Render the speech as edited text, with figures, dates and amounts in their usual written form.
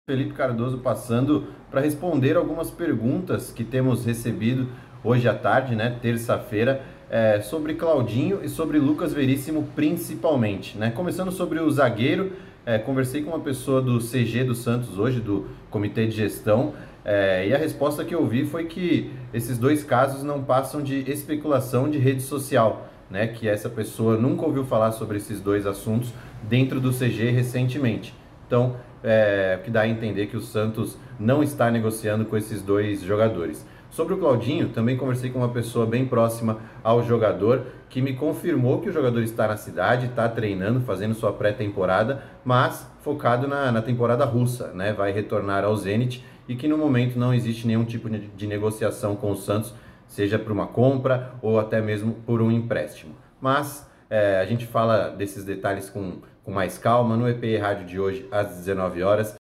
Felipe Cardoso passando para responder algumas perguntas que temos recebido hoje à tarde, né, terça-feira, sobre Claudinho e sobre Lucas Veríssimo principalmente, né? Começando sobre o zagueiro, conversei com uma pessoa do CG do Santos hoje, do Comitê de Gestão, e a resposta que eu vi foi que esses dois casos não passam de especulação de rede social, né? Que essa pessoa nunca ouviu falar sobre esses dois assuntos dentro do CG recentemente. Então, o que dá a entender que o Santos não está negociando com esses dois jogadores. Sobre o Claudinho, também conversei com uma pessoa bem próxima ao jogador, que me confirmou que o jogador está na cidade, está treinando, fazendo sua pré-temporada, mas focado na temporada russa, né? Vai retornar ao Zenit e que no momento não existe nenhum tipo de negociação com o Santos, seja por uma compra ou até mesmo por um empréstimo. Mas a gente fala desses detalhes com mais calma no EPI Rádio de hoje às 19 horas.